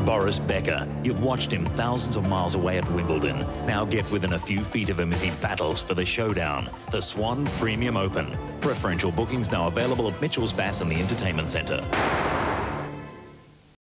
Boris Becker. You've watched him thousands of miles away at Wimbledon. Now get within a few feet of him as he battles for the showdown. The Swan Premium Open. Preferential bookings now available at Mitchell's Bass and the Entertainment Centre.